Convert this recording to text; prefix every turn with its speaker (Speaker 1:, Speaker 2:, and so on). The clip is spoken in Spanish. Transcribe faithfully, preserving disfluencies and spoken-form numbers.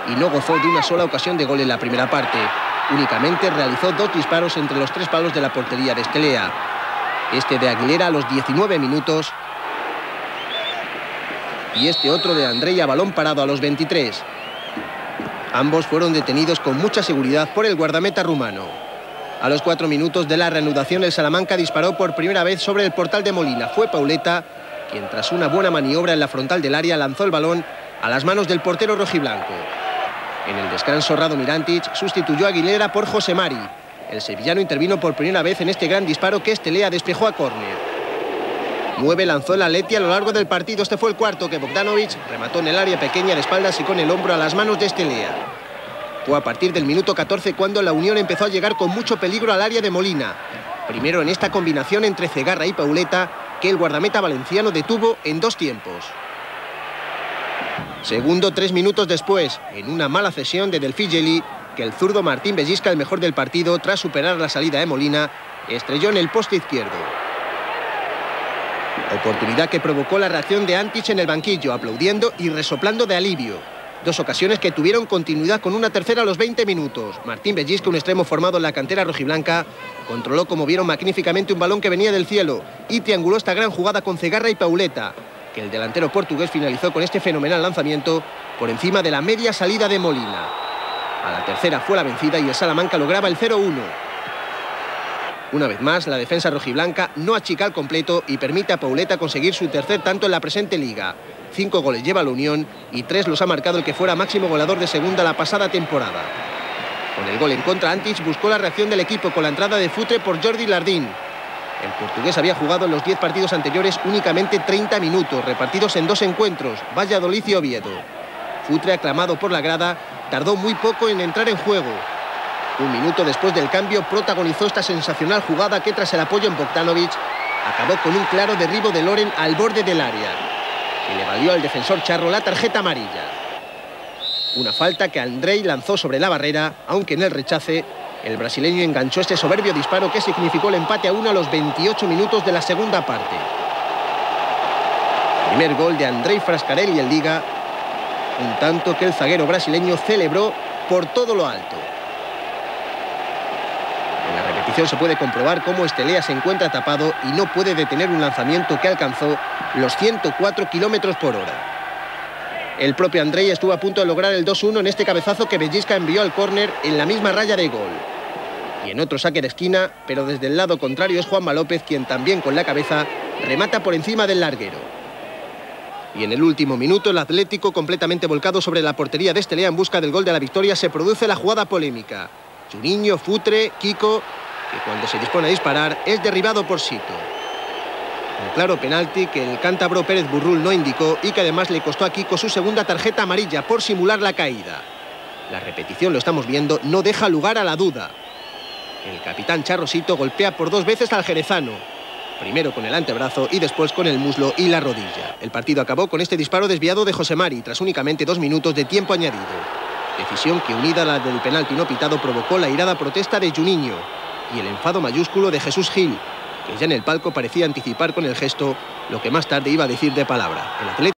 Speaker 1: y no gozó de una sola ocasión de gol en la primera parte. Únicamente realizó dos disparos entre los tres palos de la portería de Estelea. Este de Aguilera a los diecinueve minutos y este otro de Andrei a balón parado a los veintitrés. Ambos fueron detenidos con mucha seguridad por el guardameta rumano. A los cuatro minutos de la reanudación, el Salamanca disparó por primera vez sobre el portal de Molina. Fue Pauleta quien, tras una buena maniobra en la frontal del área, lanzó el balón a las manos del portero rojiblanco. En el descanso, Radomir Antić sustituyó a Aguilera por José Mari. El sevillano intervino por primera vez en este gran disparo que Estelea despejó a córner. Nueve lanzó el Atleti a lo largo del partido. Este fue el cuarto que Bogdanovic remató en el área pequeña de espaldas y con el hombro a las manos de Estelea. Fue a partir del minuto catorce cuando la Unión empezó a llegar con mucho peligro al área de Molina. Primero en esta combinación entre Cegarra y Pauleta, que el guardameta valenciano detuvo en dos tiempos. Segundo, tres minutos después, en una mala cesión de Delfigeli, que el zurdo Martín Bellisca, el mejor del partido, tras superar la salida de Molina, estrelló en el poste izquierdo. Oportunidad que provocó la reacción de Antić en el banquillo, aplaudiendo y resoplando de alivio. Dos ocasiones que tuvieron continuidad con una tercera a los veinte minutos. Martín Bellisca, un extremo formado en la cantera rojiblanca, controló, como vieron, magníficamente un balón que venía del cielo y trianguló esta gran jugada con Cegarra y Pauleta, que el delantero portugués finalizó con este fenomenal lanzamiento por encima de la media salida de Molina. A la tercera fue la vencida y el Salamanca lograba el cero uno. Una vez más, la defensa rojiblanca no achica al completo y permite a Pauleta conseguir su tercer tanto en la presente liga. Cinco goles lleva la Unión y tres los ha marcado el que fuera máximo goleador de segunda la pasada temporada. Con el gol en contra, Antić buscó la reacción del equipo con la entrada de Futre por Jordi Lardín. El portugués había jugado en los diez partidos anteriores únicamente treinta minutos, repartidos en dos encuentros, Valladolid y Oviedo. Futre, aclamado por la grada, tardó muy poco en entrar en juego. Un minuto después del cambio, protagonizó esta sensacional jugada que, tras el apoyo en Bogdanovic, acabó con un claro derribo de Loren al borde del área, que le valió al defensor charro la tarjeta amarilla. Una falta que Andrei lanzó sobre la barrera, aunque en el rechace el brasileño enganchó este soberbio disparo que significó el empate a uno a los veintiocho minutos de la segunda parte. Primer gol de Andrei Frascarelli en Liga, un tanto que el zaguero brasileño celebró por todo lo alto. En la repetición se puede comprobar cómo Estelea se encuentra tapado y no puede detener un lanzamiento que alcanzó los ciento cuatro kilómetros por hora. El propio Andrei estuvo a punto de lograr el dos uno en este cabezazo que Bellisca envió al córner en la misma raya de gol. Y en otro saque de esquina, pero desde el lado contrario, es Juanma López quien también con la cabeza remata por encima del larguero. Y en el último minuto, el Atlético, completamente volcado sobre la portería de Estelea en busca del gol de la victoria, se produce la jugada polémica. Juninho, Futre, Kiko, que cuando se dispone a disparar es derribado por Sito. Un claro penalti que el cántabro Pérez Burrul no indicó y que además le costó a Kiko su segunda tarjeta amarilla por simular la caída. La repetición, lo estamos viendo, no deja lugar a la duda. El capitán Charro Sito golpea por dos veces al jerezano, primero con el antebrazo y después con el muslo y la rodilla. El partido acabó con este disparo desviado de José Mari tras únicamente dos minutos de tiempo añadido. Decisión que, unida a la del penalti no pitado, provocó la irada protesta de Juninho y el enfado mayúsculo de Jesús Gil, que ya en el palco parecía anticipar con el gesto lo que más tarde iba a decir de palabra. El atleta